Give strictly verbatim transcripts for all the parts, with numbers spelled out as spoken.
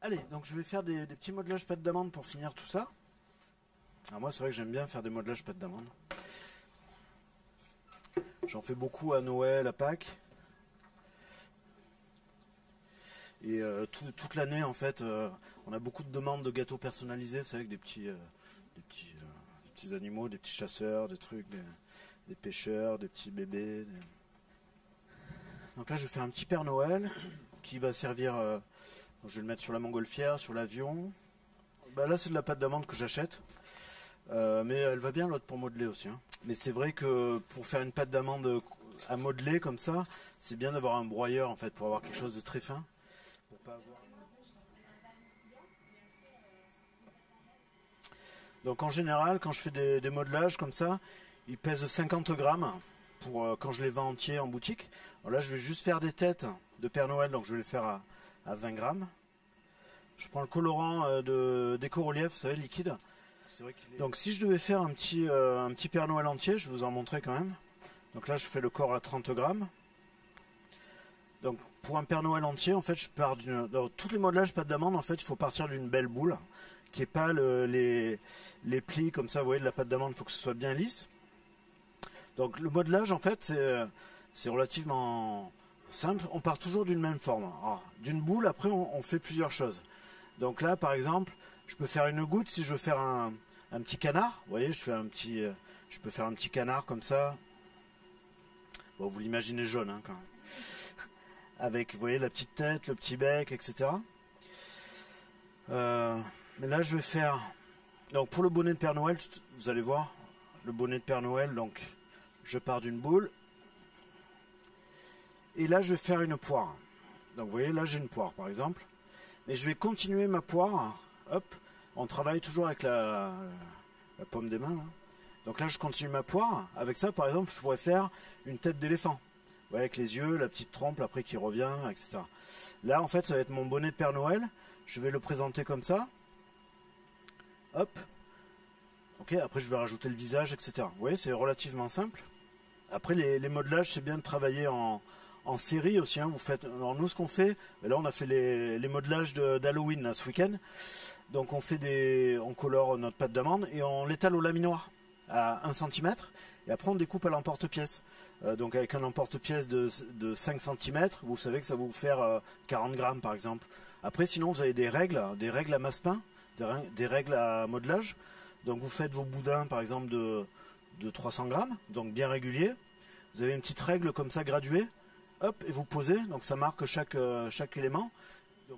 Allez, donc je vais faire des, des petits modelages pâte d'amande pour finir tout ça. Alors moi, c'est vrai que j'aime bien faire des modelages pâte d'amande. J'en fais beaucoup à Noël, à Pâques. Et euh, tout, toute l'année, en fait, euh, on a beaucoup de demandes de gâteaux personnalisés, vous savez, avec des petits, euh, des petits, euh, des petits animaux, des petits chasseurs, des trucs, des, des pêcheurs, des petits bébés. Des... Donc là, je fais un petit Père Noël qui va servir. Euh, je vais le mettre sur la montgolfière, sur l'avion. Bah là, c'est de la pâte d'amande que j'achète. Euh, mais elle va bien l'autre pour modeler aussi. Hein. Mais c'est vrai que pour faire une pâte d'amande à modeler comme ça, c'est bien d'avoir un broyeur en fait pour avoir quelque chose de très fin. Pour pas avoir... Donc en général, quand je fais des, des modelages comme ça, ils pèsent cinquante grammes pour euh, quand je les vends entiers en boutique. Alors là, je vais juste faire des têtes de Père Noël, donc je vais les faire à, à vingt grammes. Je prends le colorant euh, de d'éco-relief, vous savez, liquide. Vrai est... Donc si je devais faire un petit, euh, un petit Père Noël entier, je vais vous en montrer quand même. Donc là, je fais le corps à trente grammes. Donc pour un Père Noël entier, en fait, je pars d'une... Dans tous les modelages pâte d'amande, en fait, il faut partir d'une belle boule, qui est pas le, les, les plis comme ça, vous voyez, de la pâte d'amande, il faut que ce soit bien lisse. Donc le modelage, en fait, c'est, c'est relativement simple. On part toujours d'une même forme. D'une boule, après, on, on fait plusieurs choses. Donc là, par exemple, je peux faire une goutte si je veux faire un, un petit canard. Vous voyez, je fais un petit, euh, je peux faire un petit canard comme ça. Bon, vous l'imaginez jaune, hein, quand même. Avec, vous voyez, la petite tête, le petit bec, et cetera. Euh, mais là, je vais faire... Donc, pour le bonnet de Père Noël, vous allez voir, le bonnet de Père Noël, donc, je pars d'une boule. Et là, je vais faire une poire. Donc, vous voyez, là, j'ai une poire, par exemple. Mais je vais continuer ma poire. Hop, on travaille toujours avec la, la paume des mains. Là. Donc là, je continue ma poire. Avec ça, par exemple, je pourrais faire une tête d'éléphant. Ouais, avec les yeux, la petite trompe après qui revient, et cetera. Là, en fait, ça va être mon bonnet de Père Noël. Je vais le présenter comme ça. Hop. Ok, après, je vais rajouter le visage, et cetera. Vous voyez, c'est relativement simple. Après, les, les modelages, c'est bien de travailler en, en série aussi. Hein. Vous faites, alors nous, ce qu'on fait, là, on a fait les, les modelages d'Halloween ce week-end. Donc, on fait des, on colore notre pâte d'amande et on l'étale au laminoir à un centimètre. Et après, on découpe à l'emporte-pièce. Euh, donc, avec un emporte-pièce de, de cinq centimètres, vous savez que ça va vous faire euh, quarante grammes, par exemple. Après, sinon, vous avez des règles, des règles à masse-pain, des, des règles à modelage. Donc, vous faites vos boudins, par exemple, de, de trois cents grammes, donc bien régulier. Vous avez une petite règle comme ça, graduée. Hop, et vous posez. Donc, ça marque chaque, euh, chaque élément. Donc,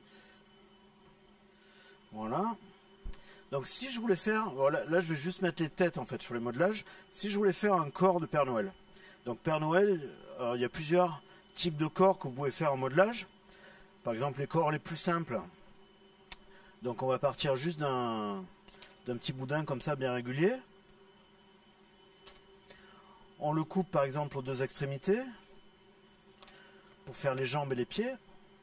voilà. Donc si je voulais faire, voilà, là je vais juste mettre les têtes en fait sur les modelages. Si je voulais faire un corps de Père Noël, donc Père Noël, alors, il y a plusieurs types de corps que vous pouvez faire en modelage. Par exemple les corps les plus simples. Donc on va partir juste d'un d'un petit boudin comme ça bien régulier. On le coupe par exemple aux deux extrémités pour faire les jambes et les pieds.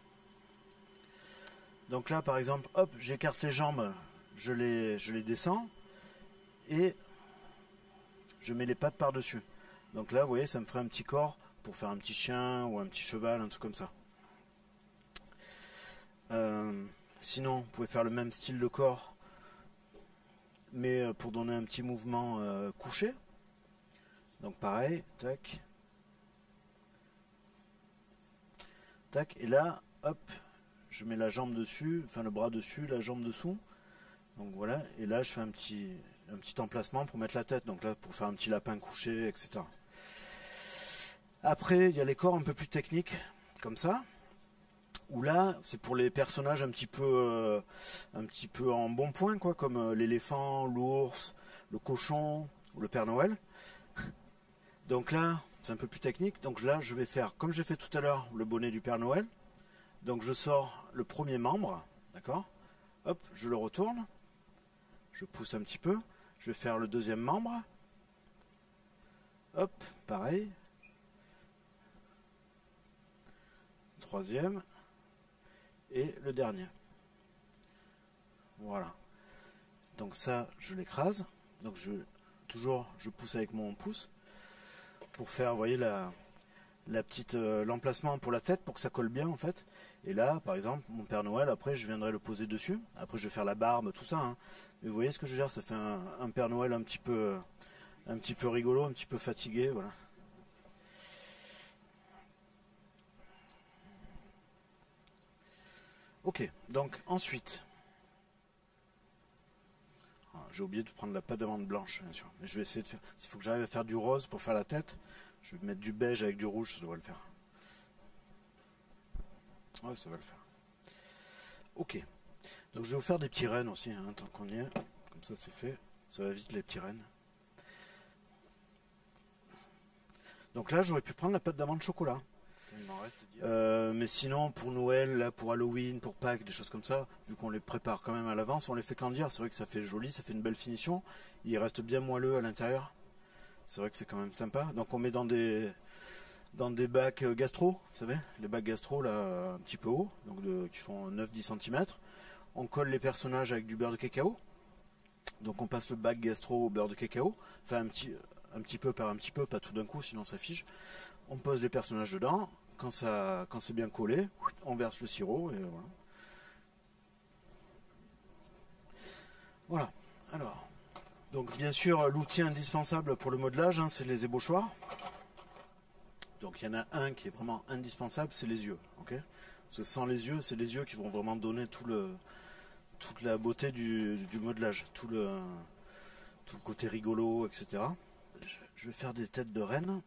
Donc là par exemple, hop, j'écarte les jambes. Je les, je les descends et je mets les pattes par-dessus. Donc là, vous voyez, ça me ferait un petit corps pour faire un petit chien ou un petit cheval, un truc comme ça. Euh, sinon, vous pouvez faire le même style de corps, mais pour donner un petit mouvement euh, couché. Donc pareil, tac. Tac, et là, hop, je mets la jambe dessus, enfin le bras dessus, la jambe dessous. Donc voilà, et là je fais un petit, un petit emplacement pour mettre la tête, donc là pour faire un petit lapin couché, et cetera. Après, il y a les corps un peu plus techniques, comme ça, où là, c'est pour les personnages un petit peu, euh, un petit peu en bon point, quoi, comme euh, l'éléphant, l'ours, le cochon, ou le Père Noël. Donc là, c'est un peu plus technique, donc là je vais faire, comme j'ai fait tout à l'heure, le bonnet du Père Noël. Donc je sors le premier membre, d'accord ? Hop, je le retourne. Je pousse un petit peu. Je vais faire le deuxième membre. Hop, pareil. Troisième. Et le dernier. Voilà. Donc ça, je l'écrase. Donc je toujours, je pousse avec mon pouce pour faire, vous voyez, la, la petite euh, l'emplacement pour la tête pour que ça colle bien en fait. Et là, par exemple, mon Père Noël, après je viendrai le poser dessus. Après je vais faire la barbe, tout ça. Hein. Mais vous voyez ce que je veux dire, ça fait un, un Père Noël un petit peu, un petit peu rigolo, un petit peu fatigué, voilà. Ok, donc ensuite, j'ai oublié de prendre la pâte d'amande blanche, bien sûr. Mais je vais essayer de faire. S'il faut que j'arrive à faire du rose pour faire la tête, je vais mettre du beige avec du rouge, ça devrait le faire. Ouais, ça va le faire. Ok. Donc je vais vous faire des petits rennes aussi, hein, tant qu'on y est. Comme ça c'est fait. Ça va vite les petits rennes. Donc là j'aurais pu prendre la pâte d'amande chocolat. Euh, mais sinon pour Noël, là, pour Halloween, pour Pâques, des choses comme ça, vu qu'on les prépare quand même à l'avance, on les fait candir. C'est vrai que ça fait joli, ça fait une belle finition. Il reste bien moelleux à l'intérieur. C'est vrai que c'est quand même sympa. Donc on met dans des dans des bacs gastro, vous savez, les bacs gastro là un petit peu hauts, donc de, qui font neuf à dix centimètres. On colle les personnages avec du beurre de cacao. Donc on passe le bac gastro au beurre de cacao, enfin un petit, un petit peu par un petit peu, pas tout d'un coup, sinon ça fige. On pose les personnages dedans, quand, ça, quand c'est bien collé, on verse le sirop et voilà. Voilà, alors, donc bien sûr l'outil indispensable pour le modelage, hein, c'est les ébauchoirs. Donc il y en a un qui est vraiment indispensable, c'est les yeux. Okay, parce que sans les yeux, c'est les yeux qui vont vraiment donner tout le, toute la beauté du, du modelage, tout le, tout le côté rigolo, et cetera. Je vais faire des têtes de rennes.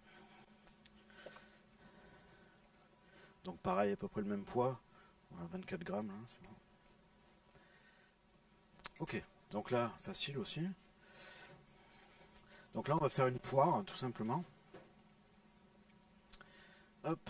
Donc pareil, à peu près le même poids, vingt-quatre grammes. Hein, c'est bon. Ok, donc là, facile aussi. Donc là, on va faire une poire, tout simplement. Hop.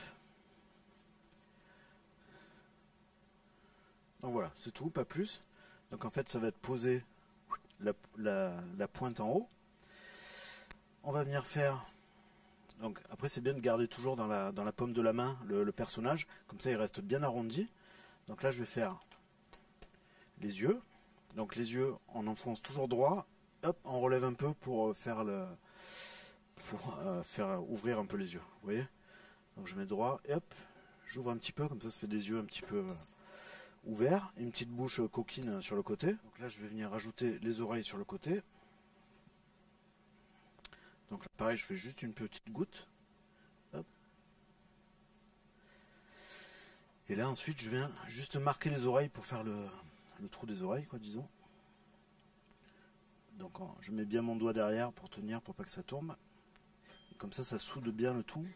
Donc voilà, c'est tout, pas plus. Donc en fait, ça va être posé la, la, la pointe en haut. On va venir faire... Donc après, c'est bien de garder toujours dans la, dans la paume de la main le, le personnage. Comme ça, il reste bien arrondi. Donc là, je vais faire les yeux. Donc les yeux, on enfonce toujours droit. Hop, on relève un peu pour faire le... pour euh, faire ouvrir un peu les yeux. Vous voyez? Donc je mets droit et hop, j'ouvre un petit peu, comme ça ça fait des yeux un petit peu euh, ouverts, et une petite bouche euh, coquine sur le côté. Donc là je vais venir rajouter les oreilles sur le côté. Donc là, pareil, je fais juste une petite goutte. Hop. Et là ensuite je viens juste marquer les oreilles pour faire le, le trou des oreilles, quoi, disons. Donc je mets bien mon doigt derrière pour tenir, pour pas que ça tombe. Et comme ça, ça soude bien le tout.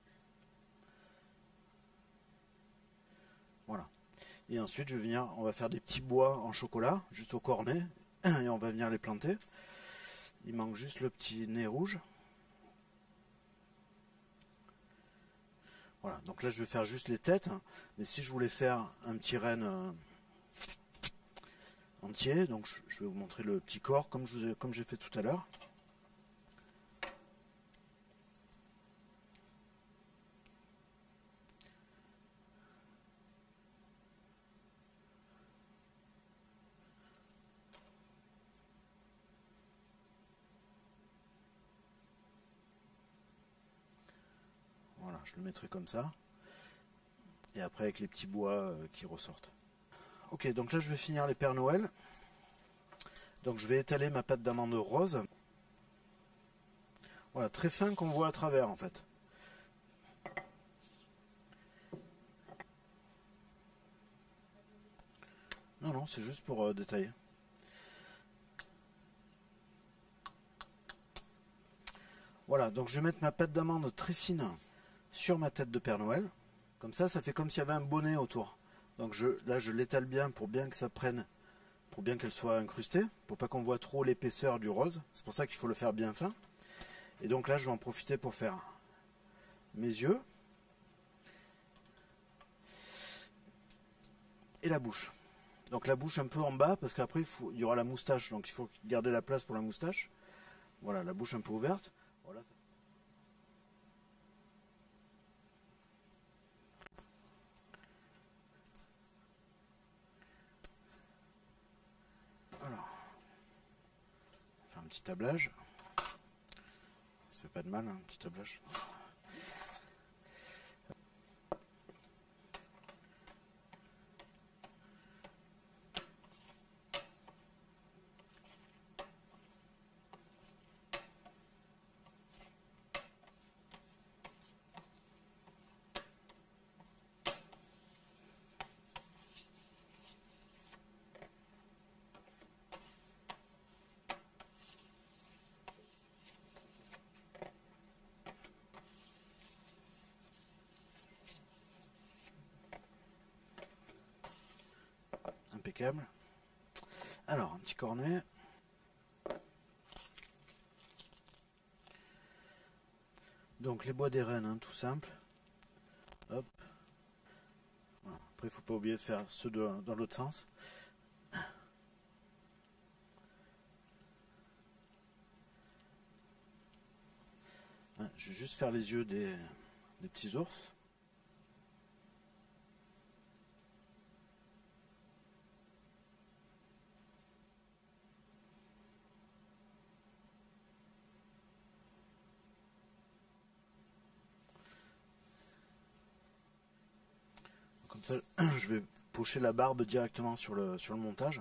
Voilà. Et ensuite, je vais venir, on va faire des petits bois en chocolat, juste au cornet, et on va venir les planter. Il manque juste le petit nez rouge. Voilà, donc là je vais faire juste les têtes, mais si je voulais faire un petit renne euh, entier, donc je, je vais vous montrer le petit corps comme je vous ai, comme j'ai fait tout à l'heure. Voilà, je le mettrai comme ça. Et après avec les petits bois euh, qui ressortent. Ok, donc là je vais finir les Pères Noël. Donc je vais étaler ma pâte d'amande rose. Voilà, très fin qu'on voit à travers en fait. Non, non, c'est juste pour euh, détailler. Voilà, donc je vais mettre ma pâte d'amande très fine sur ma tête de Père Noël. Comme ça, ça fait comme s'il y avait un bonnet autour. Donc je, là, je l'étale bien pour bien que ça prenne, pour bien qu'elle soit incrustée, pour pas qu'on voit trop l'épaisseur du rose. C'est pour ça qu'il faut le faire bien fin. Et donc là, je vais en profiter pour faire mes yeux et la bouche. Donc la bouche un peu en bas, parce qu'après, il, faut, il y aura la moustache. Donc il faut garder la place pour la moustache. Voilà, la bouche un peu ouverte. Voilà, ça... Alors, on va faire un petit tablage. Ça fait pas de mal, hein, un petit tablage. impeccable. Alors, un petit cornet. Donc les bois des rennes, hein, tout simple. Hop. Voilà. Après, il faut pas oublier de faire ceux de, dans l'autre sens. Ouais, je vais juste faire les yeux des, des petits ours. Comme ça, je vais pocher la barbe directement sur le, sur le montage.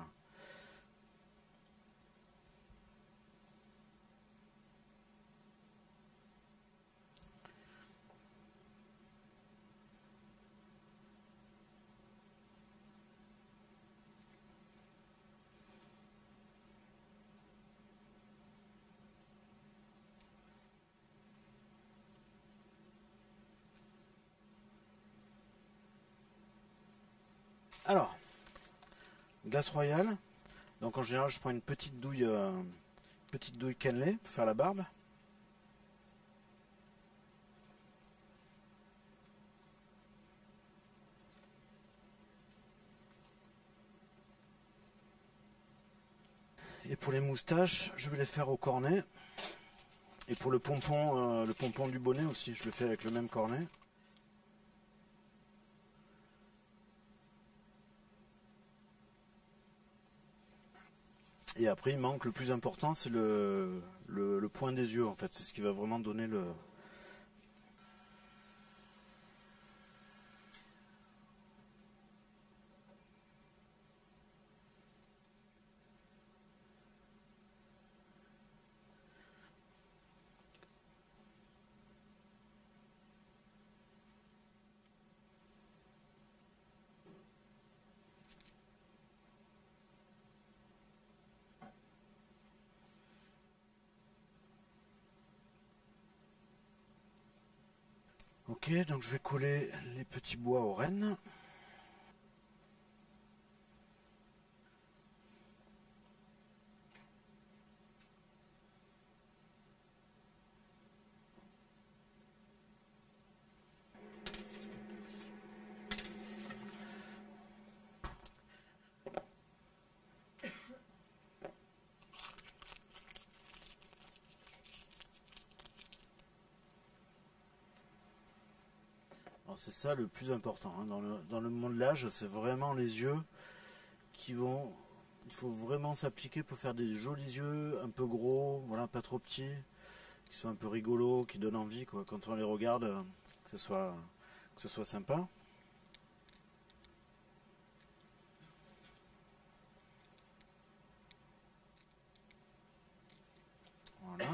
Alors, glace royale. Donc en général, je prends une petite douille, euh, petite douille cannelée pour faire la barbe. Et pour les moustaches, je vais les faire au cornet. Et pour le pompon, euh, le pompon du bonnet aussi, je le fais avec le même cornet. Et après, il manque le plus important, c'est le, le, le point des yeux, en fait. C'est ce qui va vraiment donner le... Ok, donc je vais coller les petits bois aux rennes. C'est ça le plus important hein. dans, le, dans le modelage, c'est vraiment les yeux qui vont... Il faut vraiment s'appliquer pour faire des jolis yeux, un peu gros, voilà, pas trop petits, qui sont un peu rigolos, qui donnent envie quoi, quand on les regarde, que ce soit, que ce soit sympa. Voilà.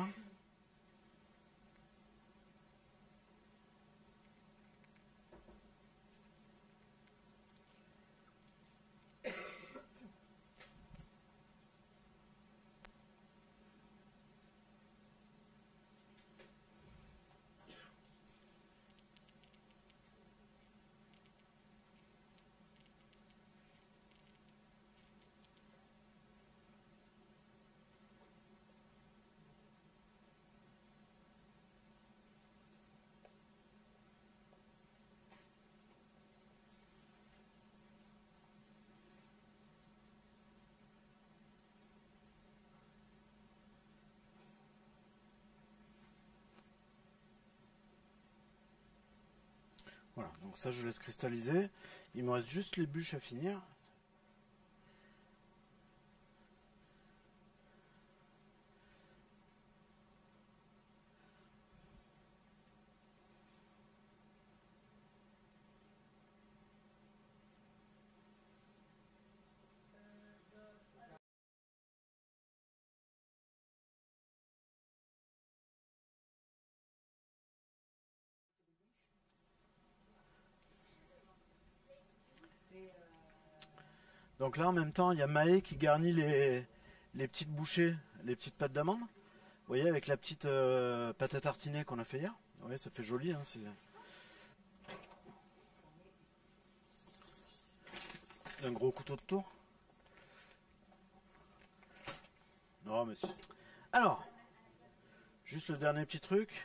Voilà, donc ça je laisse cristalliser. Il me reste juste les bûches à finir. Donc là en même temps il y a Maë qui garnit les, les petites bouchées, les petites pâtes d'amande. Vous voyez avec la petite euh, pâte à tartiner qu'on a fait hier. Vous voyez, ça fait joli. Hein, un gros couteau de tour. Oh, mais si. Alors, juste le dernier petit truc.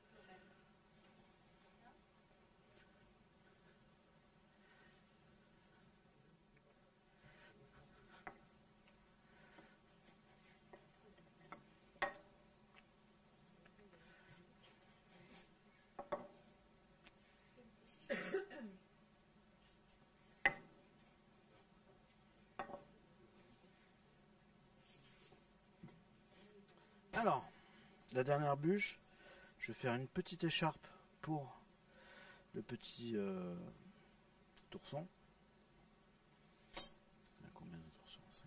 Alors, la dernière bûche, je vais faire une petite écharpe pour le petit euh, tourson. Il y a combien de toursons? cinq.